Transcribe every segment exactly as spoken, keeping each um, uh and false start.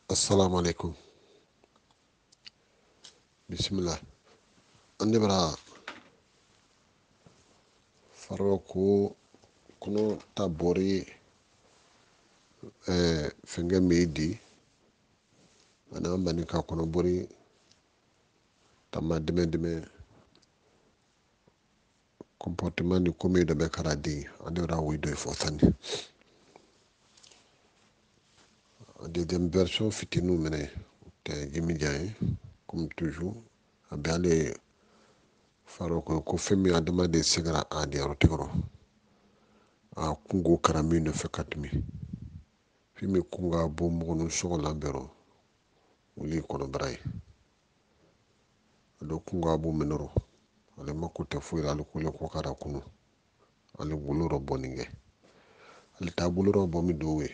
Assalamu alaikum. Bismillah. Ande bara faro ko kono tabori eh fenge meidi ana ambani ka kono bori tamma dime dime comportement ni komi do be karadi ande bara wido e fotani. Deuxième version fitinu mene te Jimmy Diagne comme toujours abiale faro ko ko femi adama de segara adi arotigoro a kungo karami no fekatmi fimi kunga bombo no so lambero wuli kono bray do kunga bu menoro ale makuta fuira ale kule ko kara kunu ale buluro boninge ale ta buluro bomi dowe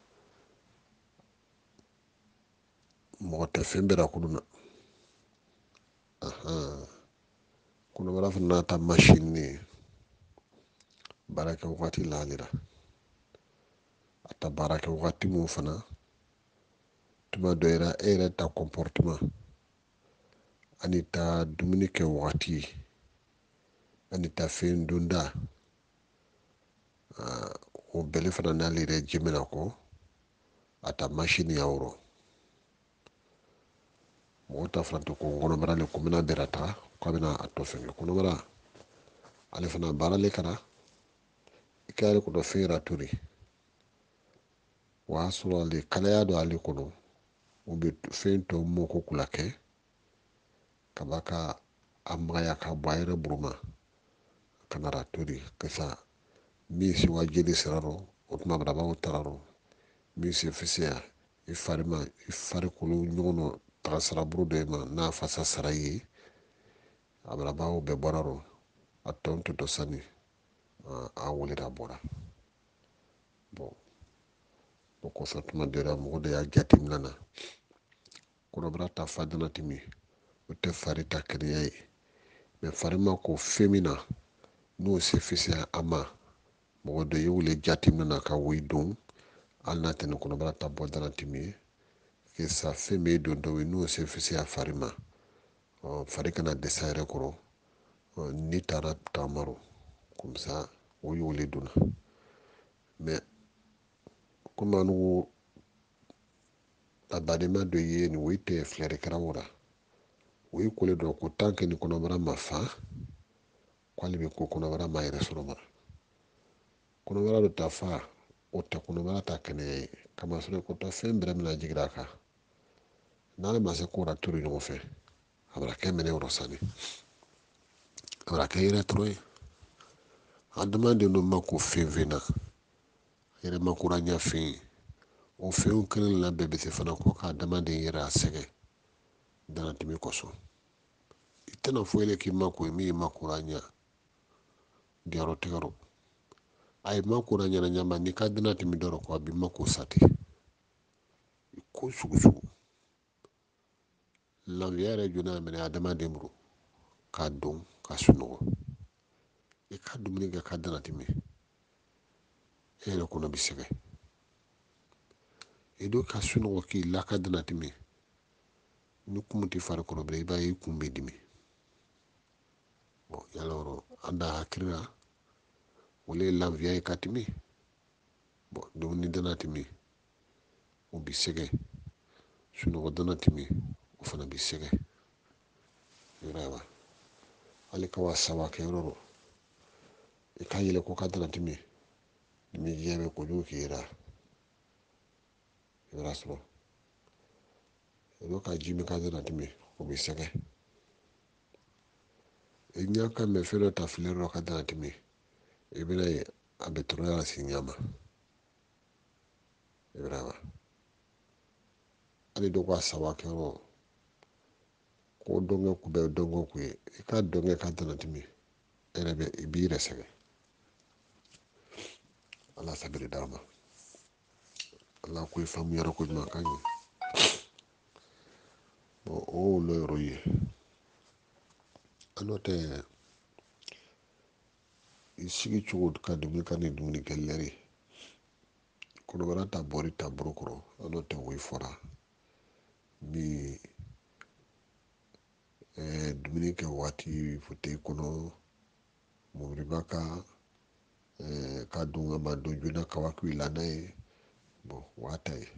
mo ta fembera kuduna aha kuno bara fana ta machine ni baraka wakati lalira ata baraka wakati mo fana tuma doira era ta comportement anita dumunike wakati anita fen dunda uh, o bele fana nalire jimena ko ata machine ya wuro mota franto ko ngono bara le ko mena berata ko bena atto fenge kono bara ale fana bara le kara ikare ko do fera turi waso ale kala ya do ale kono o be fento mo ko kulake kabaka amaya ka bayre bruma kanara turi kesa mi si wajeli siraro otuma braba o tararo mi si fisia ifarima ifari kulu nyono tasara brude ma na fasa sarayi abraba o be boraro atonto to sani a wulira bora bon boko satuma dera mo de ya jatim nana kono brata fadana timi o te farita kriyai me farima ko femina no se fisia ama mo de yule jatim nana ka widum alna ten kono brata bodana timi ke sa feme do do no se fisia farima o farika na desire koro ni tara tamaro comme ça o yule duna mais kuma nu abadema do ye ni wite flere krawura wi kule do ko tanke ni kono bara mafa kwali be ko kono bara ma ire soro bara kono bara do tafa o ta kono bara ta kene kama sore ko ta fembre na jigraka nale ma se ko ra turi no fe abra ke mene rosani abra ke ire troy a demande no mako fevena ire makura nya fin o fe un kelen la bebe se fana ko ka demande ire asege dana timi koso itena fuele ki mako mi makura nya diaro tigaro ay makura nya na nyama ni ka dana timi doro ko abi mako sati ko sugu sugu lanviere juna mene adama demru ka don ka sunugo e ka dumuni ga ka dana timi ere ko no bisege e do ka sunugo ki la ka dana timi ni kumuti far ko bre ba yi kumbe dimi bon yaloro anda hakira wole lanviere ka timi bon dumuni dana timi o bisege sunugo dana timi o fana bisege yurawa ali ka wa sawa ke roro e ka yele ko ka dana timi mi yebe ko do ki ra yura so e do ka jimi ka dana timi o bisege e nya ka me fero ta flero ka dana timi e bina abetro ya sinyama yurawa ali do ko sawa ke roro ko donge ku be dongo ku e ka donge ka dana timi ere be ibire sege ala sabiri dama ala ko famu yara ko ma kanyi bo o lo roye anote isigi chugo ka dumi ka ni dumi kelleri kono barata bori ta brokro anote wi fora mi eh, dumuni kɛ waati fote kɔnɔ mɔbiriba ka eh, ka dun ka ma don joona kabako i n'a ye bon waa ta ye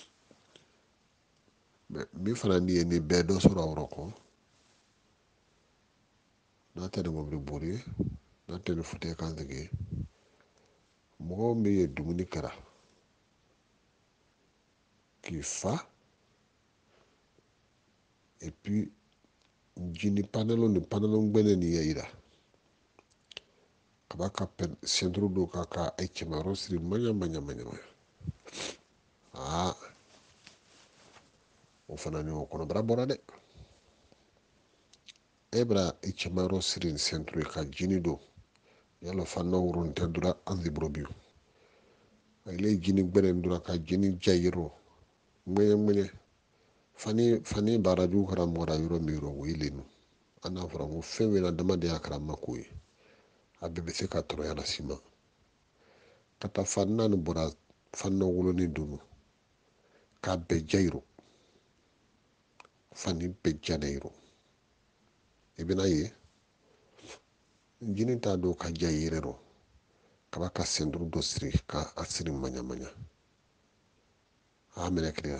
min fana ni ye ni bɛɛ dɔ sɔrɔ a yɔrɔ kɔ n'a tɛ ni mɔbiri bori n'a tɛ ni fote kan sigi mɔgɔ min ye dumuni kɛra k'i fa et puis jini panelo ni panelo gbɛnɛ ni ye yira kaba ka senturu do ka ka ai cɛmayɔrɔ siri maɲa maɲa maɲa maɲa aa o fana ni o kɔnɔbara bɔra dɛ e bɛna i cɛmayɔrɔ siri ni senturu ka jini do yala fanna wurun tɛ dura an ziburo biyu ile jini gbɛnɛ dura ka jini jayiro ŋmɛɲɛ ŋmɛɲɛ fani fani baraju kara mɔra yɔrɔ min yɔrɔ o ye lenu ana fɔra ko fɛn wɛrɛ adamadenya kɛra mako ye a bɛɛ bɛ se ka tɔrɔya las'i ma ka taa fan naani bɔra fan wolonin dunu k'a bɛɛ jayiro fani bɛɛ janayiro i bɛna ye jini t'a dɔn ka ja yɛrɛ rɔ kaba ka senturu dɔ siri ka a siri maɲa maɲa a minɛ kiriya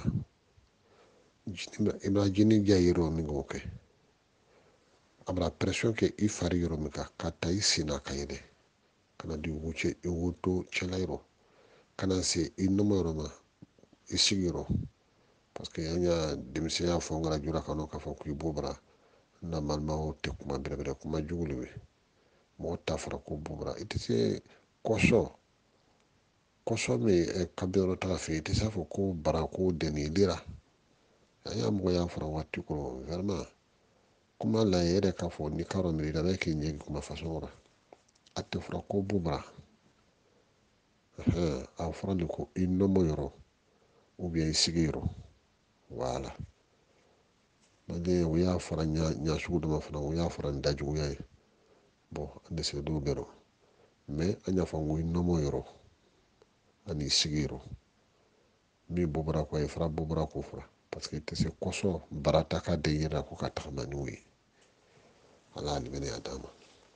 i bɛna jini ja yɛrɛ min k'o kɛ a bɛna pression kɛ i fari yɔrɔ min kan ka ta i sen na ka yɛlɛ ka na di wuce i woto cɛla yɔrɔ ka na se i nɔmɔ yɔrɔ ma i sigiyɔrɔ parce que an y'a denmisɛnya fɔ n kana jura kɔnɔ k'a fɔ k'i b'o bara na balimaw tɛ kuma bɛrɛbɛrɛ kuma jugu de bɛ mɔgɔ ta fɔra ko b'o bara i tɛ se kɔsɔ kɔsɔ min kabiyɔrɔ ta fɛ i tɛ se a fɔ ko bara ko dɛni lera an y'a mɔgɔ y'a fɔra waati kɔnɔ vraiment kuma la yɛrɛ k'a fɔ ni karo mi da bɛ k'i ɲɛgi kuma fasɔn ra a tɛ fɔra ko b'o bara a fɔra de ko i nɔmɔ yɔrɔ ou bien i sigi yɔrɔ voilà n'ale o y'a fɔra ɲa sugu dɔ ma fana o y'a fɔra ni dajuguya ye bon an dɛsɛ dɔw bɛɛ rɔ mais an y'a fɔ n ko i nɔmɔ yɔrɔ ani i sigi yɔrɔ min bɔbara ko a ye fara bɔbara ko fara parce que i tɛ se kɔsɔ barata ka de yira ko ka tagama n'o ye ala ale bɛ ne y'a d'a ma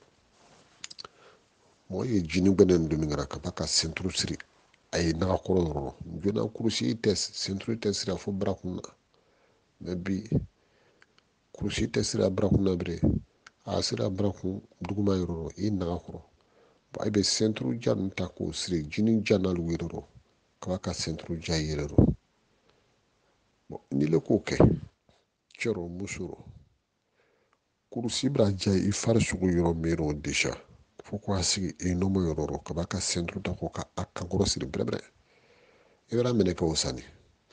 mɔgɔ ye jini gbɛnɛ dumi kɛra ka ba ka senturu siri a ye nagakɔrɔ yɔrɔ jona kurusi tɛ senturu tɛ siri a fɔ barakun na mɛ bi kurusi tɛ siri a barakun na bilen a siri a barakun duguma yɔrɔ i nagakɔrɔ a bɛ senturu ja ninnu ta k'o siri jini ja n'alu yɛrɛ kaba ka senturu ja yɛrɛ rɔ n'i le k'o kɛ cɛ rɔ muso rɔ kurusi bɛna ja i fari sugu yɔrɔ min rɔ desa fo k'a sigi i nɔmɔ yɔrɔ rɔ kaba ka senturu ta k'o ka a kankɔrɔ siri bɛrɛbɛrɛ i bɛna minɛ kɛ o sani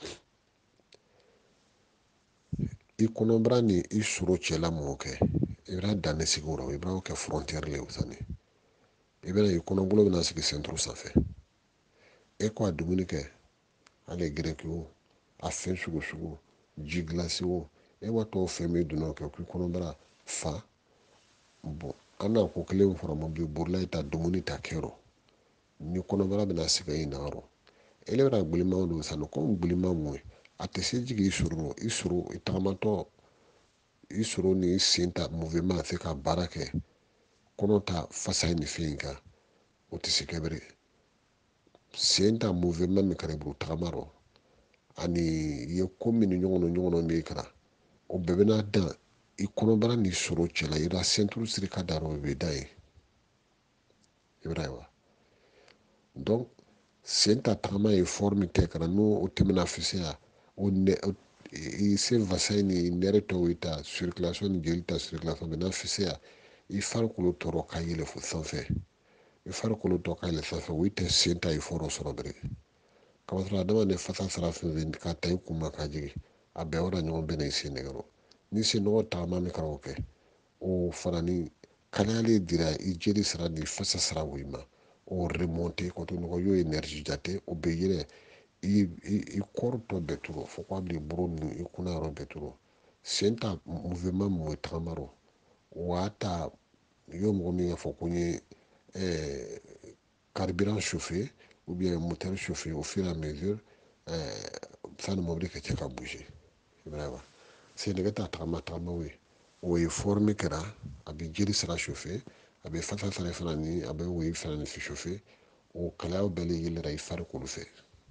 i kɔnɔbara ni i soro cɛla mɔgɔ kɛ i bɛna danne sigi o rɔ i bɛna kɛ frontière le o sani i bɛna i kɔnɔbolo bɛna sigi senturu sanfɛ e ko a dumuni kɛ ale gɛrɛki o a fɛn sugu sugu ji gilasi o e wa tɔw fɛn min donna kɛ k'i kɔnɔbara fa bon an na ko kelen fɔra mɔbili borila i ta dumuni ta kɛrɔ ni kɔnɔbara bɛna sigi i nayɔrɔ ele bɛna gbilimaw don sani ko gbilima mun ye a tɛ se jigin i soro rɔ i soro i tagamatɔ i soro ni i sen ta mouvement se ka baara kɛ kɔnɔ ta fasa ni fɛn kan o tɛ se kɛ bere sen ta mouvement min kɛra i bolo tagama rɔ ani i ye ko min ni ɲɔgɔn ɲɔgɔn min kɛra o bɛɛ bɛna dan i kɔnɔbara ni soro cɛla i la senturu siri ka da rɔ o bɛ da ye i bɛ wa donc sen ta tagama ye forme tɛ kana n'o tɛmɛna fisaya o nɛ i se vaccin ni nɛrɛ tɔw ta circulation ni jeli ta circulation bɛna fisaya i farikolo tɔɔrɔ ka yɛlɛ fo sanfɛ i farikolo tɔ ka yɛlɛ sanfɛ o tɛ sen ta i fɔlɔ sɔrɔ bere kaba sɔrɔ adamaden fasa sara fɛn fɛn ka ta i kun ma ka jigin a bɛɛ wara ɲɔgɔn bɛɛ na i sen nɛgɛrɔ ni sen nɔgɔ tagama min kɛra o kɛ o fana ni kalayali dira i jeli sira ni fasa sira o ma o remonte kɔtɔ ɲɔgɔn y'o énergie jate o bɛ yɛlɛ i kɔrɔ tɔ bɛɛ turu fo k'a bila i bolo ni i kunna yɔrɔ bɛɛ turu sen ta mouvement mun ye tagama rɔ o y'a ta i y'o mɔgɔ min y'a fɔ ko n ye carburant chauffer ou bien moteur chauffer au fur et à mesure sani mɔbili ka cɛ ka bouger brava c'est ne ta tama tama we we forme kera abi jeli sera chauffer abi fata sera fanani abi we fanani fi chauffer o kala o bele yele ray far ko fe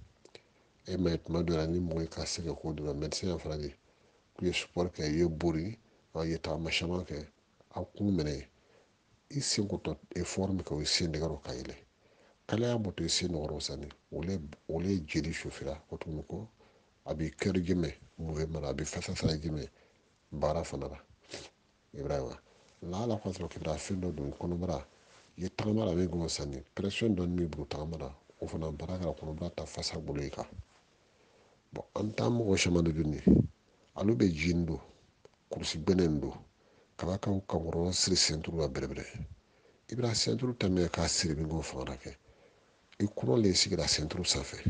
e met ma do ni mo ka se ko do médecin fradi ku ye support ke ye buri a ye ta ma chama ke a ku mene i sin ko to e forme ko sin de garo kayele kala ya moto sin no sani ole ole jeli chauffer ko to ko abi kër jime mouvement abi fata sera jime bara fanara ibrahima la la kwatro kibra findo dum kono bara ye tamara be go sani pression don mi bu tamara o fana baraka kono bara ta fasa bulika bo antam go shamando dunni alu be jindo kursi benendo kala ka ka woro siri centru wa berebre ibra centru tamme ka siri bi go fara ke i kuno le sigira centru safe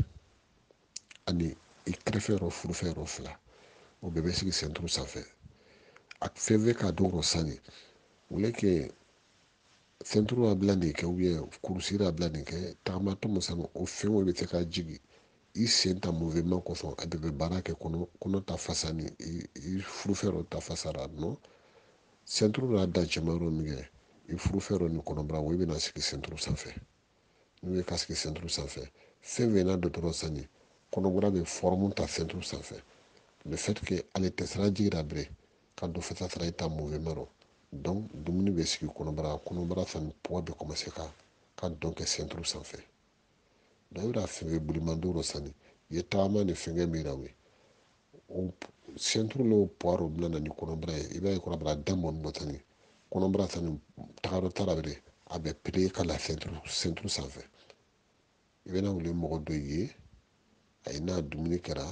ani i krefero furufero fla o bebe sigi centru safe ak feve ka dongo sani wule ke centru wa blandi ke uye kurusira blandi ke tama to musano o fewo be te ka jigi i senta mouvement ko so abebe barake kono kono ta fasani i, i furufero ta fasara no centru la da jamaro mige i furufero ni kono bra webe na sigi centru sanfe ni we ka sigi centru sanfe feve na dotoro sani kono bra be formu ta centru sanfe le fait que ale tesra jigira bre quand do fata sera ita mouvement donc dumuni be sigi kɔnɔbara kɔnɔbara fan poids be commencer ka ka donc centre sanfɛ donc ira fɛngɛ bulimandoro sani ye taama ni fɛngɛ mira we o centre lo poids bla na ni kɔnɔbara ye i b'a ye kɔnɔbara damon no tani kɔnɔbara sani tagaro tarabere a bɛ pele ka la centre centre sanfɛ i bɛna wuli mɔgɔ dɔ ye a ye n'a dumuni kɛra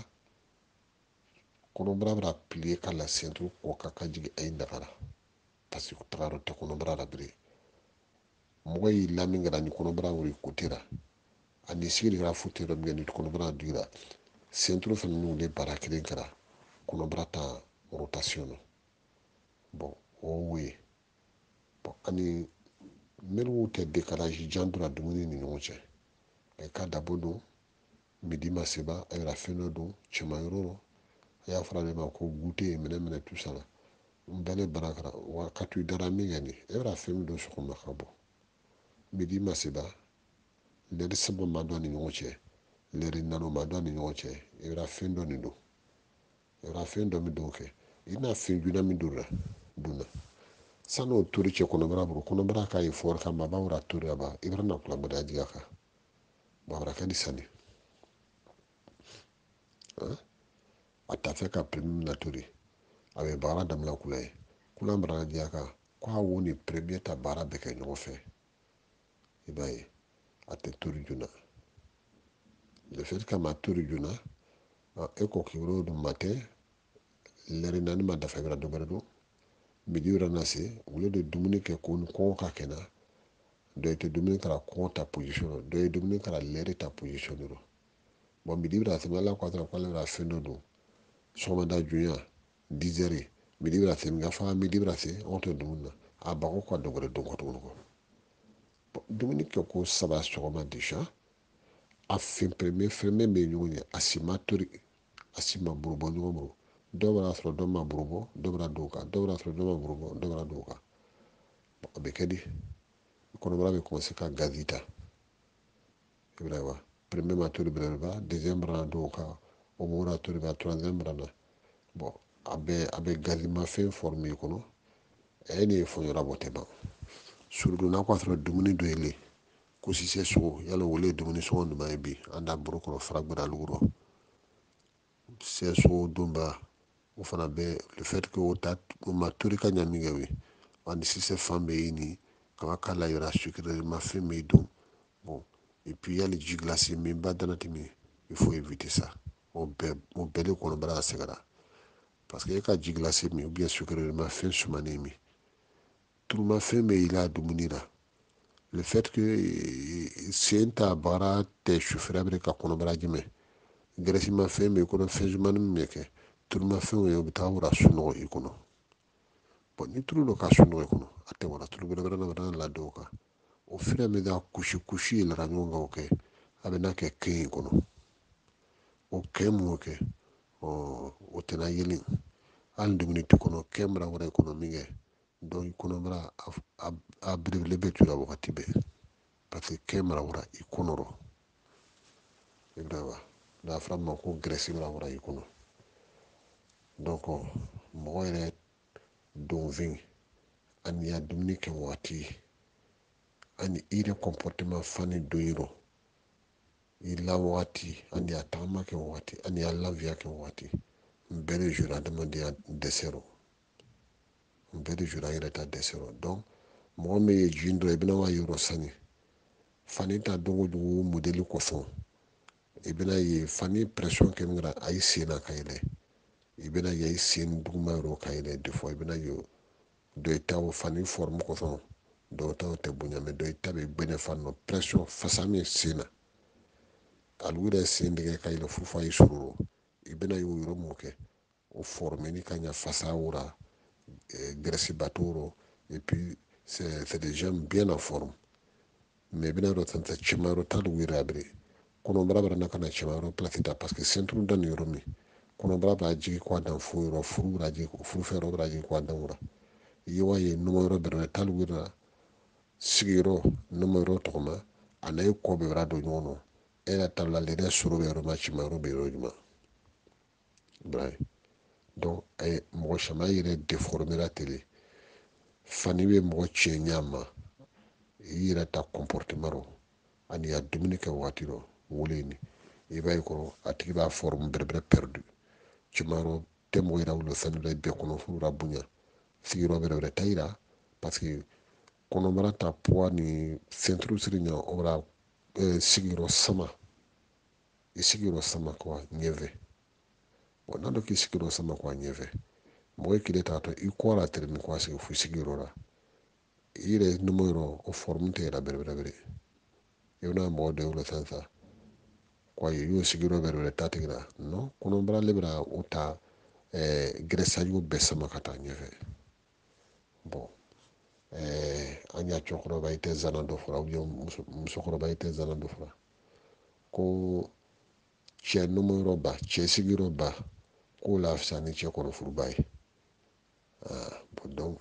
kɔnɔbara bɛ pele ka la centre kɔ ka ka jigi a ye dagara parce que tagaro tɛ kɔnɔbara la bere mɔgɔ y'i lamin kɛra ni kɔnɔbara wuri kotera ani sigi kɛra futera min ni kɔnɔbara dira centre fana ni wuli baara kelen kɛra kɔnɔbara ta rotation bon o we bon ani minnu tɛ décalage jan donna dumuni ni ɲɔgɔn cɛ a ka dabo don midi ma seba a yɛrɛ fɛn dɔ don cɛmayɔrɔ a y'a fɔra ale ma ko gute minɛ minɛ tout ça la n bɛɛ ne bara kɛra wa ka tu dara min kɛ nin e yɛrɛ fɛn min don sɔgɔma ka bɔ midi ma seba lɛri saba ma dɔn ni ɲɔgɔn cɛ lɛri nano ma dɔn ni ɲɔgɔn cɛ i bɛra fɛn dɔ nin don i bɛra fɛn dɔ min don kɛ i n'a fɛn juna min don la donna sani o tori cɛ kɔnɔbara bolo kɔnɔbara ka ye fɔri ka ma b'a wura tori a ba i bɛra na kula gbada jiga kan babara ka di sani a ta fɛ ka premi na tori a bɛ baara damina kula ye kula bara jiga kan ko a wo ni premier ta baara bɛɛ kɛ ɲɔgɔn fɛ i b'a ye a tɛ tori joona le fait que ma tori joona e ko kibro dum matin lɛri naani ma dafa bɛra dɔ wɛrɛ don midi wɛrɛ na se wule de dumuni kɛ ko kɔngɔ ka kɛnɛ dɔ tɛ dumuni kɛra kɔngɔ ta position dɔ ye dumuni kɛra lɛri ta position do bon midi wɛrɛ se ala ko atra ko ala fɛn dɔ don sɔgɔmada jonya dix heures midi wɛrɛ se nga fa midi wɛrɛ se on tɛ dumuni na a bako ko dɔ wɛrɛ don ko tuguni ko dumuni kɛ ko saba sɔgɔma déjà a fɛn premier fɛn min bɛ ɲɔgɔn ye a si ma tori a si ma burubɔ ɲɔgɔn bolo dɔw b'a sɔrɔ dɔ ma burubɔ dɔw b'a dɔw kan dɔw b'a sɔrɔ dɔ ma burubɔ dɔw b'a dɔw kan a bɛ kɛ di kɔnɔbara bɛ commencer ka gazi ta i bɛ wa premier ma tori belebeleba deuxième bara dɔw kan o mɔra tori ba troisième bara na bon a bɛ a bɛ gazi ma fɛn former kɔnɔ ɛ ni fɔnyɔrɔ bɔ tɛ ban surtout n'a ko a sɔrɔ dumuni dɔ ye le ko si se sogo yala wole dumuni sɔngɔ ɲuman ye bi an da buru kɔrɔ fara gbɛda lugurɔ se sogo donba o fana bɛ le fait que o ta o ma tori ka ɲa min kɛ we ani sise fan bɛ yen ni kaba k'a la yɔrɔ sucré ma fɛn min don bon et puis yali ji glace min ba dana timi il faut éviter ça o bɛɛ o bɛɛ de kɔnɔbara sɛgɛra parce que e ka ji glace min ou bien sucré ma fɛn sumanen min turuma fɛn bɛ i la dumuni la le fait que sen ta baara tɛ sufɛrɛ bɛ ka kɔnɔbara jumɛn gɛrɛsi ma fɛn bɛ kɔnɔ fɛn zumani min bɛ kɛ turuma fɛnw ye o bɛ taa wura sunɔgɔ i kɔnɔ bon ni turu dɔ ka sunɔgɔ i kɔnɔ a tɛ wara turu wɛrɛ wɛrɛ na wɛrɛ la dɔw kan o fɛrɛ bɛ da kusi kusi yɛlɛra ɲɔgɔn kan o kɛ a bɛ n'a kɛ kɛn in kɔnɔ o kɛn mun kɛ o tena yelin an dumuni to kono kemra wara kono minge donc kono mara a bele be tura wakati be parce que kemra wara ikonoro ibrahima da framma ko gresi wara wara ikono donc mo yere don vin an ya dumuni ke wati ani ire comportement fani doyiro ila wati ani ya tama ke wati ani ya lavia ke wati mbere jura demande ya desero mbere jura ire ta desero donc mo me ye jindo ibina wa yoro sani fani ta dongo dugu modeli ko fon ibina ye fani pression ke ngra ay sina kayle ibina ye sin duguma ro kayle de fois ibina yo do taw fani forme ko fon do taw te bunya me do tabe bene fanno pression fasami sina alwira sin de kayle fu fa yisuru ibina yo yoro moke o forme ni kanya fasa wura eh, gresi baturo et puis c'est c'est des gens bien en forme mais bina ro tanta chimaro tal wira bre kono brabara nakana chimaro platita parce que centre dan yoro mi kono braba jigi kwa dan fu yoro fu raji fu fero raji kwa dan wura yiwa ye numero bre tal wira sigiro numero tokoma anay ko be rado nyono era tabla le suru be ro ma chimaro be ro juma bray donc ay mo chama yire déformer la télé fani be mo che nyama yira ta comportement ro ani ya dumuni ke watiro wuleni ibay ko atiki ba forme berbre perdu chimaro temo ira wulo sanu be kono fu rabunya sigiro berbre tayra parce que kono marata poids ni centre sirinya ora eh, sigiro sama isigiro sama kwa nyeve bonado ki sigiro sama kwa nyeve moy kile tato ikola termi kwa sig fu sigiro ra ire numero o formute ra berbre berbre yona mo de wulo sansa kwa yo sigiro berbre tatigra no kono bra libra uta eh, gresa yu besama kata nyeve bon eh, anya chokro ba ite zanando fura ujo musokro ba ite zanando fura ko che numero ba che sigiro ba ko la fsani che kono furu bay ah bon donc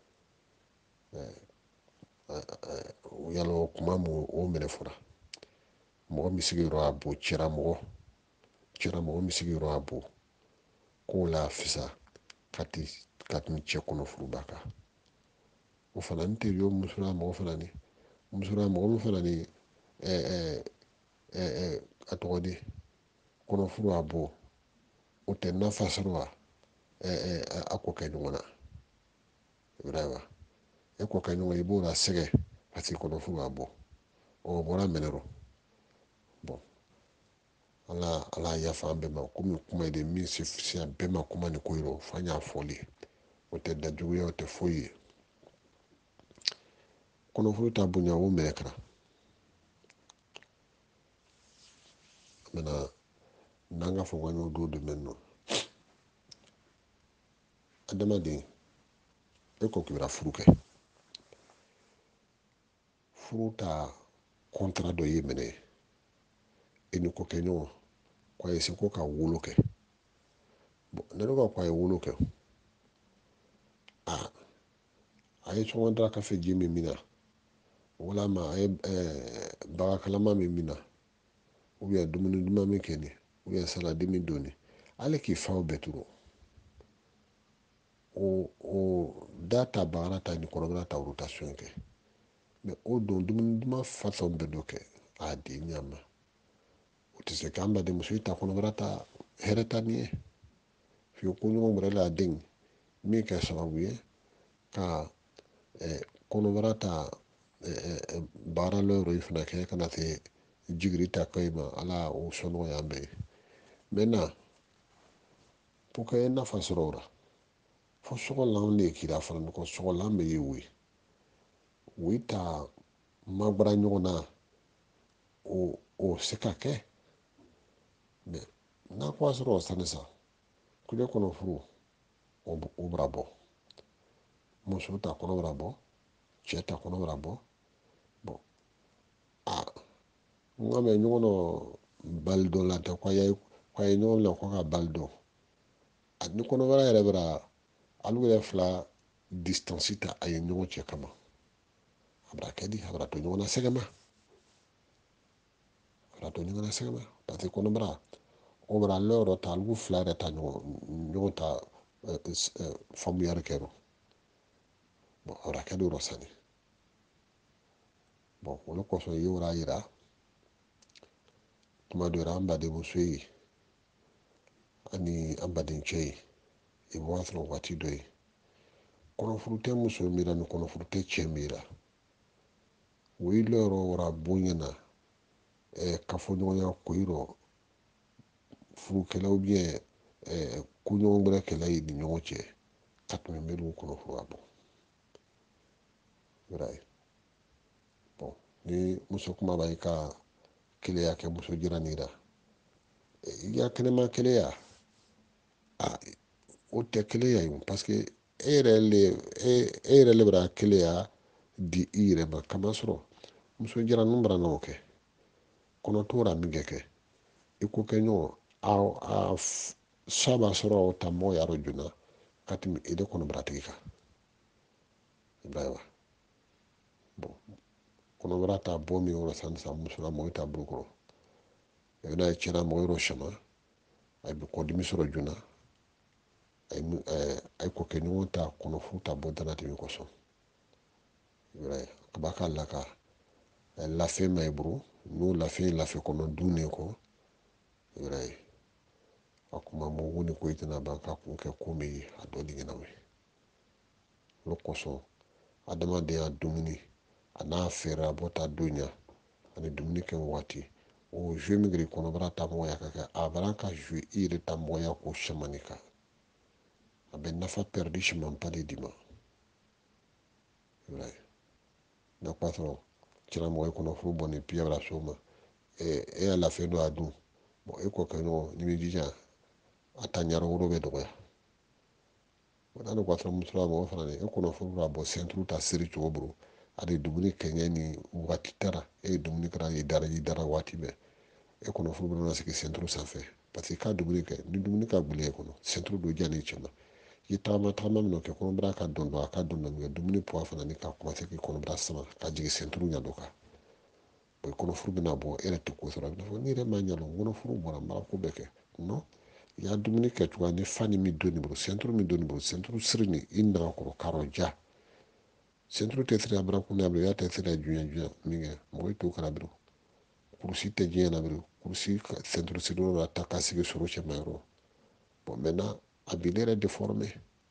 yalo kuma mu o mene fura mo mi sigiro abu chira mo chira mo mi sigiro abu ko la fsa kati kati mi che kono furu baka o fana nte yo musura mo fana ni musura mo fana ni eh eh eh eh atodi kono furu abu o te na fasarwa eh eh ako kanyona ibrahima e ko kanyona ibura sege ati kono furu abu o bora menero bon ala ala ya fa be ma kuma kuma de mi si si be ma kuma ni koiro fanya foli o te da juwe o te foyi kono furu ta bunya o mekra mena nanga fo wanyo do de menno adama de e ko kira furu ke furu ta contrat do yemene eni ko kenyo kwa yesi ko ka wolo ke bo ne ko kwa wolo ke a ay so ndra ka fe jimi mina wala ma ay eh, baga kalama mi mina ou bien dumuni duma mi keni ou bien sala dimi doni ale ki faw beturo o o data bagara ta ni kono ta rotation ke mais o don dumuni duma façon be doke a di nyama o ti se kamba de musu ta kono ta hereta ni fi ko nyo mo la ding mi ka sababu ye ka eh, kono ta eh, eh, bara lo ro ifna ke kana te jigri ta kayma ala o sono ya be mena puka na fasrora fo sogo lan le kira fana ko sogo lan be yewi wita magbara nyona o o sekake me na kwa soro sanesa kule kono furu o o brabo muso ta kono brabo cheta kono brabo bo a ngame nyono baldo la ta kwa ye kwa ye nyono la kwa baldo ni kɔnɔbara yɛrɛ bɛra alu yɛrɛ fila distance ta a ye ɲɔgɔn cɛ kama a bɛra kɛ di a bɛra to ɲɔgɔn na sɛgɛma a bɛra to ɲɔgɔn na sɛgɛma parce que kɔnɔbara o bɛra ale yɔrɔ ta alu fila yɛrɛ ta ɲɔgɔn ɲɔgɔn ta famuyari kɛ rɔ bon a bɛra kɛ di yɔrɔ sani bon olu kɔsɔn i y'o yira kuma dɔ la an badenmuso ye ani an baden cɛ ye i b'a sɔrɔ waati dɔ ye kɔnɔfuru tɛ muso mira ni kɔnɔfuru tɛ cɛ mira o yi lɔrɔ wara bonya na kafoɲɔgɔnya koyi rɔ furukɛlaw bien koɲɔgɔn wɛrɛ kɛlɛ ye ni ɲɔgɔn cɛ ka tɛmɛ minnu kɔnɔfuru a bɔ bon ni muso kuma b'a ka keleya kɛ muso jiranin ra i ka kɛnɛma keleya a o tɛ keleya ye parce que e yɛrɛ le e yɛrɛ le bɛra keleya di i yɛrɛ ma kama sɔrɔ muso jiranin bara n'o kɛ kɔnɔ tora min kɛ kɛ i ko kɛ ɲɔgɔn a saba sɔrɔ ta mɔgɔ yaro juna ka tɛmɛ e de kɔnɔ baratigi kan i b'a ye wa bon kɔnɔbara ta bɔ min yɔrɔ san san musola mɔgɔ ta bolo kɔrɔ i bɛna ye cɛna mɔgɔ yɔrɔ sama a bɛ kɔdimi sɔrɔ joona a ye ko kɛ ɲɔgɔn ta kɔnɔfuru ta bɔ dana tɛmɛ kɔsɔn i b'a ye a b'a ka laka lafiya ma i bolo n'o lafiya lafiya kɔnɔ dun ne kɔ i b'a ye a kuma mɔgɔw ni ko i tɛna ban ka kun kɛ ko min ye a dɔ digina o ye o kɔsɔn adamadenya dumuni a n'a fɛɛrɛ a bɔta don ɲa ani dumuni kɛ waati o jeu min kɛra kɔnɔbara ta mɔgɔya ka kɛ a b'an ka jeu i yɛrɛ ta mɔgɔya ko samani kan a bɛ nafa pɛridi siman pali di ma i b'a ye n'a k'a sɔrɔ cɛna mɔgɔ ye kɔnɔfuru bɔ ni piya la so ma e y'a lafiya don a dun bon e kɔ kɛ ɲɔgɔn ni bɛ jija a ta ɲarɔ woro bɛ dɔgɔya n'a ni k'a sɔrɔ musola mɔgɔ fana e kɔnɔfuru b'a bɔ senturu ta siri cogo bolo a de dumuni kɛɲɛ ni waati tara e ye dumuni kɛra i dara i dara waati bɛɛ e kɔnɔfuru bɛna sigi senturu sanfɛ parce que i ka dumuni kɛ ni dumuni ka gili e kɔnɔ senturu don janni cɛ ma i tagama tagama min kɛ kɔnɔbara ka dɔn dɔn a ka dɔn dɔn kɛ dumuni puwa fana ni ka kuma se k'i kɔnɔbara sama ka jigin senturu ɲɛ dɔ kan o kɔnɔfuru bɛna bɔ e yɛrɛ tɛ ko sɔrɔ a bɛ fɔ ni yɛrɛ ma ɲa dɔn kɔnɔfuru bɔra mara ko bɛɛ kɛ non i y'a dumuni kɛ cogoya ni fa ni min don nin bolo senturu min don nin bolo senturu siri ni i naga kɔrɔ k'arɔ ja senturu tɛ siri a bara kun na i y'a tɛ siri a junya junya min kɛ mɔgɔ t'o kala biro kurusi tɛ diɲɛ na biro kurusi senturu siri yɔrɔ la ta ka sigi soro cɛ ma yɔrɔ bon maintenant a bi ne yɛrɛ déformé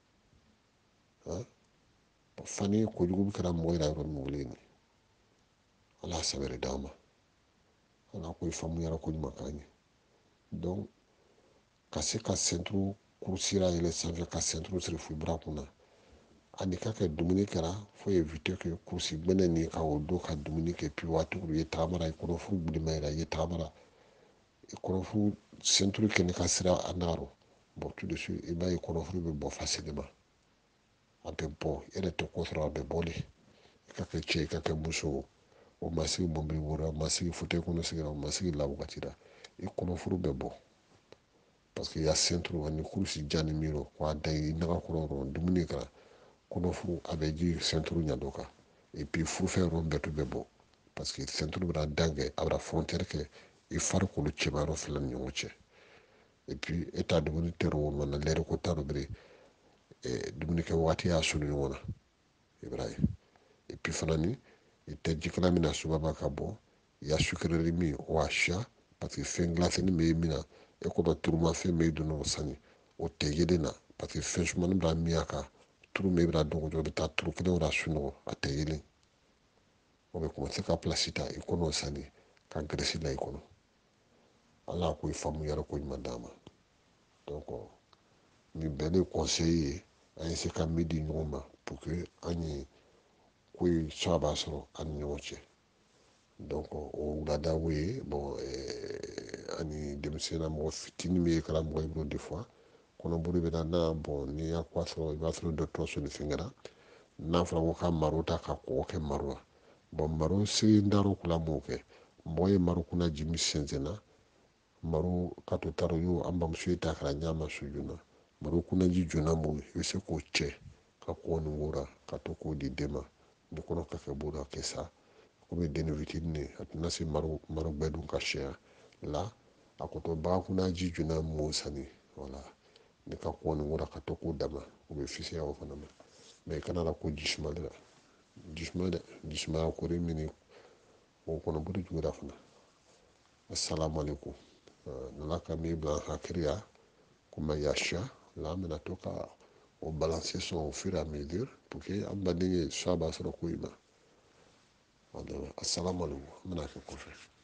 fani kojugu kɛra mɔgɔ yɛrɛ yɔrɔ min wele ni ala sɛbɛrɛ d'an ma ala ko i faamuyara ko ɲuman k'an ye donc ka se ka senturu kurusira yɛlɛ sanfɛ ka senturu siri fo bara kunna ani ka kɛ dumuni kɛra fo éviter que kurusi gbɛnɛ ni ka o don ka dumuni kɛ puis waati i ye tagamara i kɔnɔfuru gulima yɛrɛ i ye tagamara i kɔnɔfuru senturu kɛ ni ka sira a nagarɔ bon tout de suite i b'a ye kɔnɔfuru bɛ bɔ facilement a bɛ bɔ e yɛrɛ tɛ ko sɔrɔ a bɛ bɔli i ka kɛ cɛ i ka kɛ muso o ma sigi mɔbili wɛrɛ o ma sigi fauteuil kɔnɔ sigira o ma sigi la wagati la i kɔnɔfuru bɛ bɔ parce que i y'a senturu ani kurusi janni min rɔ k'a da i naga kɔrɔ dɔrɔn dumuni kɛra kɔnɔfuru a bɛ ji senturu ɲɛ dɔ kan et puis furufɛ yɔrɔ bɛɛ tun bɛ bɔ parce que senturu bɛna dan kɛ a bɛna frontière kɛ i farikolo cɛmayɔrɔ fila ni ɲɔgɔn cɛ et puis e ta dumuni tɛrɛ o mana lɛri ko t'a dɔ bere dumuni kɛ waati y'a sunu ɲɔgɔn na i b'a ye et puis fana ni i tɛ jikalan min na subaba ka bɔ i y'a sucrerie min o a siya parce que fɛn gilasini bɛ min na e kɔnɔ turumafɛn bɛ dun o sani o tɛ yelen na parce que fɛn sumani b'a min a kan turu min bɛna dɔn o bɛ taa turu kelen wɛrɛ sunɔgɔ a tɛ yelen o bɛ commencer ka place ta i kɔnɔ sani ka gɛrɛsi la i kɔnɔ ala ko i faamuyara ko ɲuman d'an ma donc nin bɛɛ de conseil ye an ye se ka min di ɲɔgɔn ma pour que an ye ko in sɔrɔ a sɔrɔ an ni ɲɔgɔn cɛ donc o wuladaw ye bon ani denmisɛnnin mɔgɔ fitinin min ye karamɔgɔ i bolo des fois kɔnɔboli bɛ na n'a bon n'i y'a ko sɔrɔ i b'a sɔrɔ dɔgɔtɔrɔso ni fɛn kɛra n'a fɔra ko ka maro ta ka kɔgɔ kɛ maro la bon maro sigi n dar'o kula m'o kɛ mɔgɔ ye maro kunna ji min sɛnsɛnna maro ka to taro y'o an bamuso ye ta kɛra ɲama sujuna bari kuna ji jona mu i bɛ se k'o cɛ ka kɔn nin wora ka to k'o di den ma ni kɔnɔ ka kɛ b'o la kɛ sa komi den fitinin a tɛna se maro bɛɛ dun ka sɛya la a ko to bagan kuna ji jona mu sanni wala ne ka kɔn nin wora ka to k'o dama o bɛ fisaya o fana ma mɛ i kana la ko jisuma de la jisuma dɛ jisuma kori mini o kɔnɔ buru jugura fana assalamu alaikum nala ka mi bila hakiriya kuma yasha la mena to ka o balancer son au fur et à mesure pour que an baden ye soit b'a sɔrɔ ko in na assalamu alaikum mena kɛ kɔfɛ